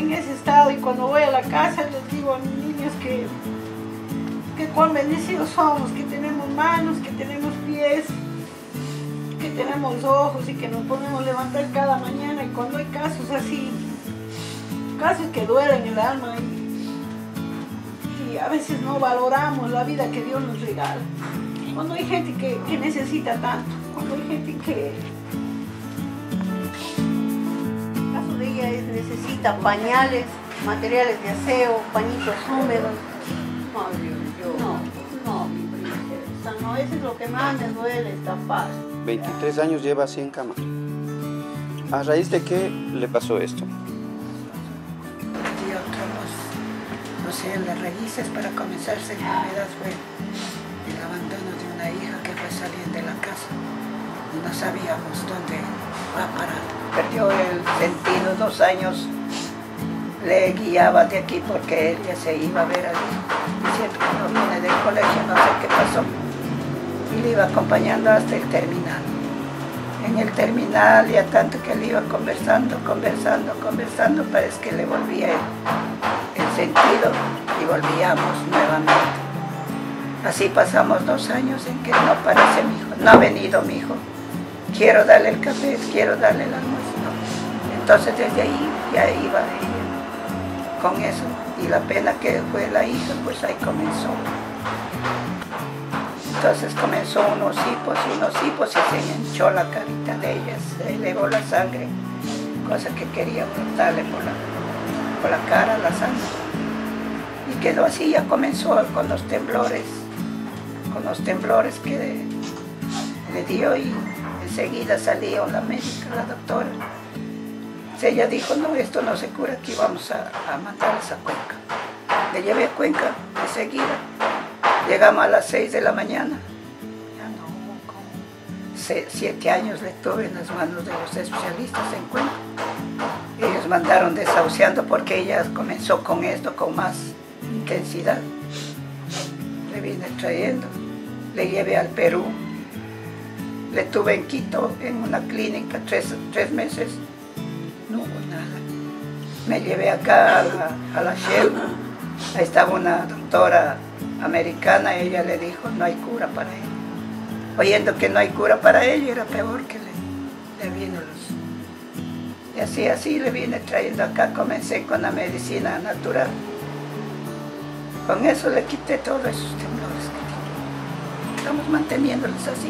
en ese estado, y cuando voy a la casa les digo a mis niños que cuán bendecidos somos, que tenemos manos, que tenemos pies, que tenemos ojos y que nos podemos levantar cada mañana. Y cuando hay casos así, casos que duelen el alma, y a veces no valoramos la vida que Dios nos regala. Cuando hay gente que necesita tanto, cuando hay gente que... El caso de ella necesita pañales, materiales de aseo, pañitos húmedos. No, mi princesa, no, eso es lo que más me duele, esta paz. 23 años lleva así en cama. ¿A raíz de qué le pasó esto? Dio las raíces para comenzar esa enfermedad fue el abandono de una hija que fue saliendo de la casa y no sabíamos dónde va a parar. Perdió el sentido 2 años, le guiaba de aquí porque ella se iba a ver allí, diciendo que no viene del colegio, no sé qué pasó, y le iba acompañando hasta el terminal. En el terminal, ya tanto que le iba conversando, parece que le volvía el sentido y volvíamos nuevamente. Así pasamos 2 años en que no aparece mi hijo, no ha venido mi hijo. Quiero darle el café, quiero darle el almuerzo. No. Entonces desde ahí ya iba ella con eso, y la pena que fue la hija, pues ahí comenzó. Entonces comenzó unos hipos y se hinchó la carita de ella, se elevó la sangre, cosa que quería brotarle por la cara, la sangre. Y quedó así, ya comenzó con los temblores que le dio, y enseguida salió la médica, la doctora. Ella dijo, no, esto no se cura, aquí vamos a mandarles a Cuenca. Le llevé a Cuenca enseguida. Llegamos a las 6 de la mañana. Ya no, como 7 años le tuve en las manos de los especialistas en Cuenca. Ellos mandaron desahuciando porque ella comenzó con esto con más intensidad. Le vine trayendo, le llevé al Perú. Le tuve en Quito, en una clínica, 3 meses. No hubo nada. Me llevé acá a la Shell. Ahí estaba una doctora americana, ella le dijo, no hay cura para ella. Oyendo que no hay cura para ella, era peor que le vino los... Y así le vine trayendo acá, comencé con la medicina natural. Con eso le quité todos esos temblores que tiene. Estamos manteniéndolos así.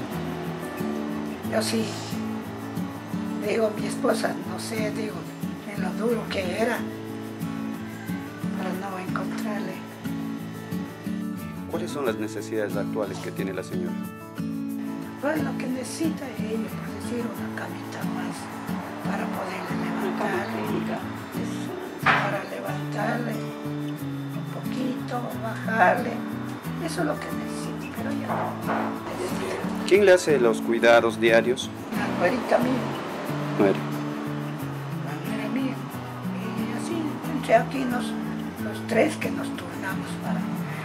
Yo sí, digo, mi esposa, no sé, digo, en lo duro que era, para no encontrarle. ¿Cuáles son las necesidades actuales que tiene la señora? Pues lo que necesita ella, por decir, una camita más para poderle levantarle, para levantarle un poquito, bajarle, eso es lo que necesita, pero ya no. ¿Quién le hace los cuidados diarios? La güerita mía. Muere. La nuera mía. Y así, entre aquí los 3 que nos turnamos para...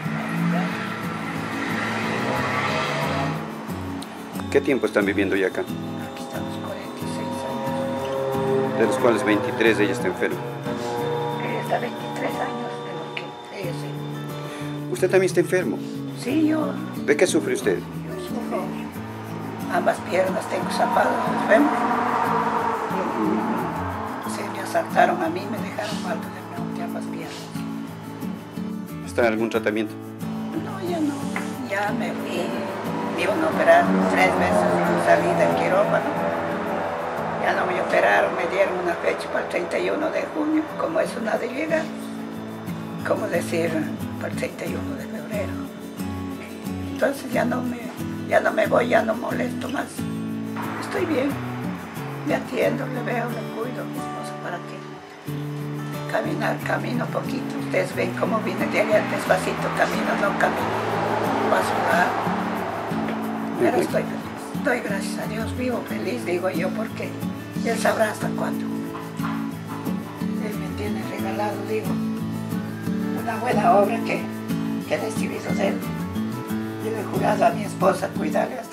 ¿Qué tiempo están viviendo ya acá? Aquí estamos 46 años. De los cuales 23 ella está enferma. Ella está 23 años de lo que ella sí. ¿Usted también está enfermo? Sí, yo ¿De qué sufre usted? sufro. Ambas piernas tengo zapadas, enfermo. Se me asaltaron a mí, me dejaron mal de ambas piernas. ¿Está en algún tratamiento? No, ya no. Ya me fui. Me iban a operar 3 veces, salí del quirófano. Ya no me operaron, me dieron una fecha para el 31 de junio, como eso nada de llegar. Como decir, para el 31 de febrero. Entonces ya no me voy, ya no molesto más. Estoy bien, me atiendo, le veo, le cuido a mi esposa para que camino poquito. Ustedes ven cómo vine de allá despacito, camino, no camino, paso nada. Pero estoy feliz, doy gracias a Dios, vivo feliz, digo yo, porque Él sabrá hasta cuándo. Él me tiene regalado, digo, una buena obra que he recibido de Él. Y le he jurado a mi esposa cuidarle hasta